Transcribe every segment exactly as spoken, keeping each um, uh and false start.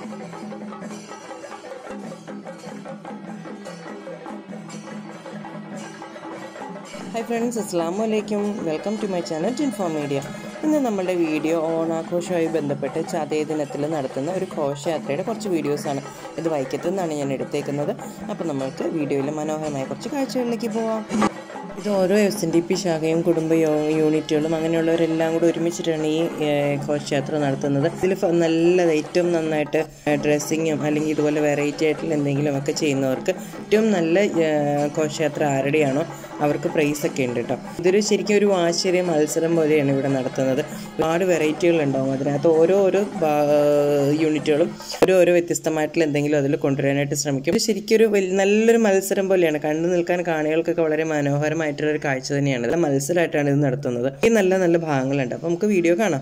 Hi friends, Assalamu alaikum. Welcome to my channel Jinform Media. ഇന്ന് നമ്മുടെ video ഓണാഘോഷവുമായി ബന്ധപ്പെട്ട് ചതയ ദിനത്തിൽ നടത്തുന്ന ഒരു ഘോഷയാത്രയുടെ കുറച്ച് വീഡിയോസാണ്. ഇത് വൈക്കത്തു നിന്നാണ് ഞാൻ എടുത്തേക്കുന്നത്. അപ്പോൾ നമുക്ക് വീഡിയോയിൽ മനോഹരമായ കുറച്ച് കാഴ്ചകളിലേക്ക് പോവാം. ഇത് ഓരോ എസ് എൻ ഡി പി ശാഖയും കുടുംബ യൂണിറ്റുകളും അങ്ങനെയുള്ളവരെല്ലാം കൂടി ഒരുമിച്ചിട്ടാണ് ഈ ഘോഷയാത്ര നടത്തുന്നത്. ഇതിൽ നല്ല ഏറ്റവും നന്നായിട്ട് ഡ്രസ്സിങ്ങും അല്ലെങ്കിൽ ഇതുപോലെ വെറൈറ്റി ആയിട്ടുള്ള എന്തെങ്കിലുമൊക്കെ ചെയ്യുന്നവർക്ക് ഏറ്റവും നല്ല ഘോഷയാത്ര ആരുടെയാണോ അവർക്ക് പ്രൈസൊക്കെ ഉണ്ട് കേട്ടോ. ഇതൊരു ശരിക്കും ഒരു ആശ്ചര്യ മത്സരം പോലെയാണ് ഇവിടെ നടത്തുന്നത്. ഒരുപാട് വെറൈറ്റികളുണ്ടാവും. അതിനകത്ത് ഓരോ ഓരോ യൂണിറ്റുകളും ഓരോ ഓരോ വ്യത്യസ്തമായിട്ടുള്ള എന്തെങ്കിലും അതിൽ കൊണ്ടുവരാനായിട്ട് ശ്രമിക്കും. ശരിക്കും ഒരു നല്ലൊരു മത്സരം പോലെയാണ്. കണ്ടു നിൽക്കാൻ കാണികൾക്കൊക്കെ വളരെ മനോഹരമായിട്ടുള്ളൊരു കാഴ്ച തന്നെയാണ്. നല്ല മത്സരമായിട്ടാണ് ഇത് നടത്തുന്നത്. ഈ നല്ല നല്ല ഭാഗങ്ങളുണ്ട്. അപ്പോൾ നമുക്ക് വീഡിയോ കാണാം.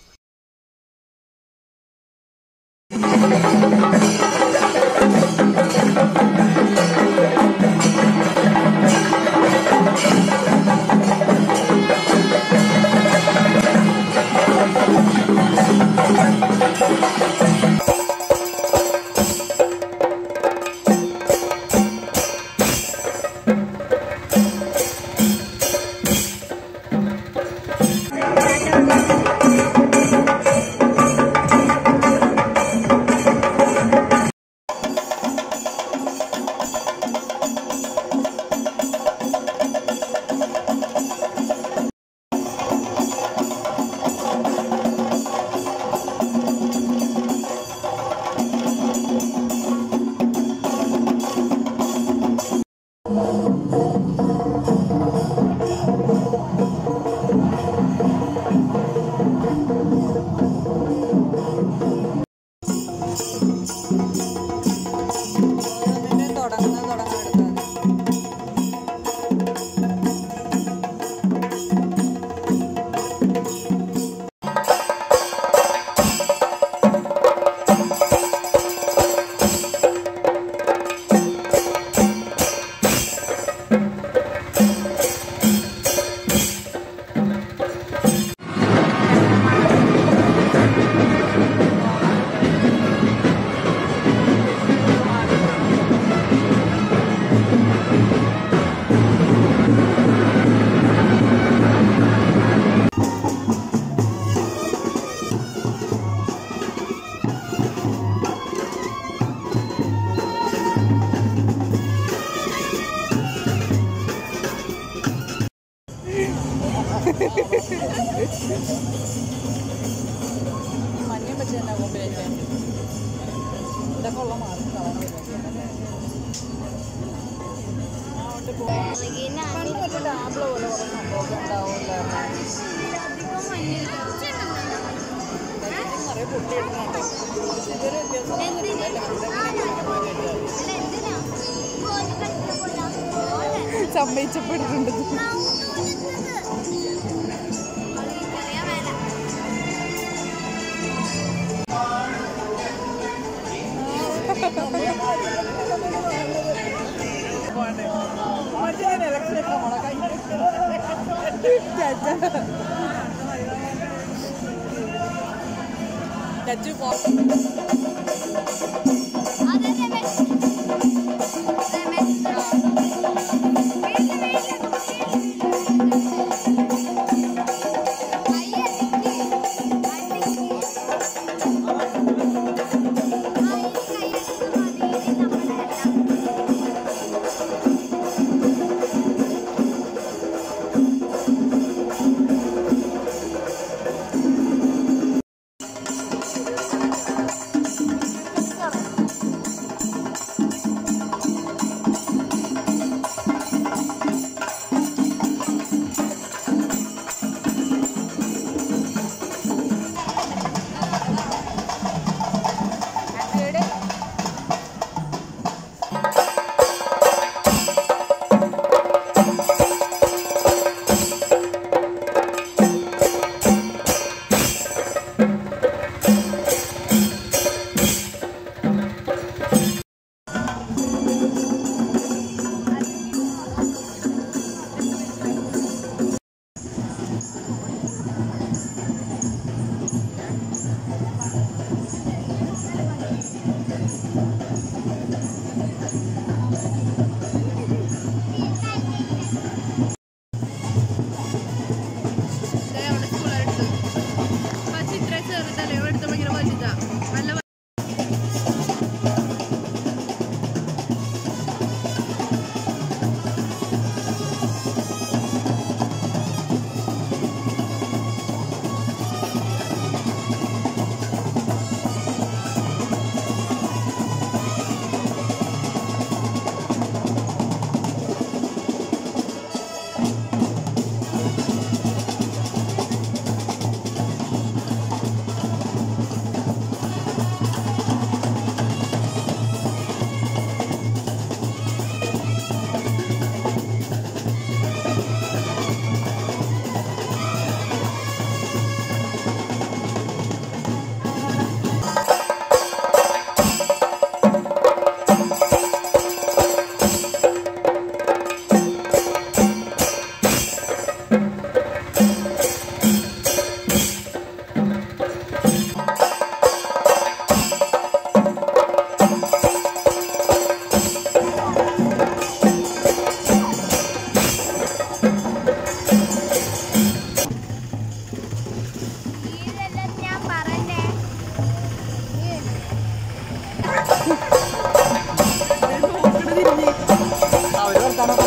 മഞ്ഞ പച്ച തന്നെ കോമ്പിനേഷൻ ഇതൊക്കെ ഉള്ള മാർക്ക് ടാബ്ലോ പോലെ കുറേ സംഭവമൊക്കെ ഉണ്ടാവില്ല. നിറയെ പൊട്ടിയിടുന്നുണ്ടോ ഇതൊരു വ്യത്യാസം സമ്മതിച്ചപ്പെട്ടിട്ടുണ്ട്. ചച്ചു പോ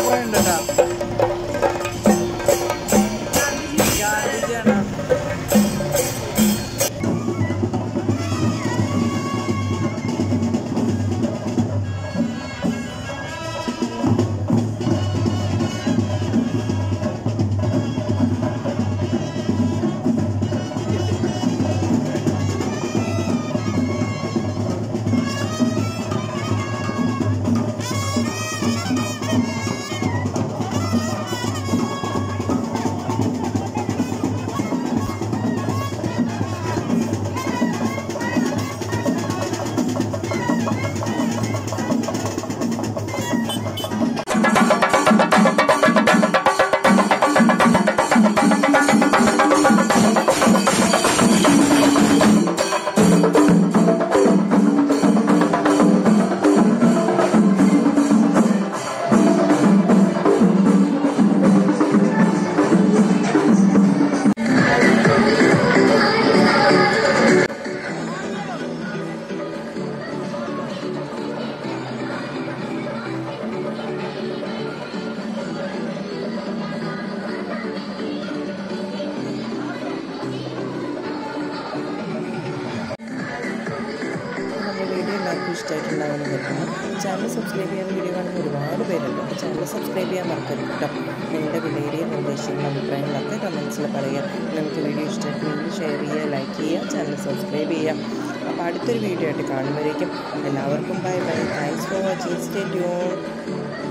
ഉണ്ട് കേട്ടോ. ഗാന്ധിജിയാണ്. ഇഷ്ടമായിട്ടുണ്ടാകുമെന്ന് കരുതുന്നു. ചാനൽ സബ്സ്ക്രൈബ് ചെയ്യാൻ വീഡിയോ കാണുന്ന ഒരുപാട് പേരുണ്ട്. അപ്പോൾ ചാനൽ സബ്സ്ക്രൈബ് ചെയ്യാൻ മറക്കരുത് കേട്ടോ. നിങ്ങളുടെ വിലയേറിയ നിർദ്ദേശങ്ങളും അഭിപ്രായങ്ങളൊക്കെ കമൻസിൽ പറയുക. നിങ്ങൾക്ക് വീഡിയോ ഇഷ്ടമായിട്ടുണ്ടെങ്കിൽ ഷെയർ ചെയ്യുക, ലൈക്ക് ചെയ്യുക, ചാനൽ സബ്സ്ക്രൈബ് ചെയ്യുക. അപ്പോൾ അടുത്തൊരു വീഡിയോ ആയിട്ട് കാണുമ്പോഴേക്കും എല്ലാവർക്കും bye bye. Thanks for watching. Stay tune.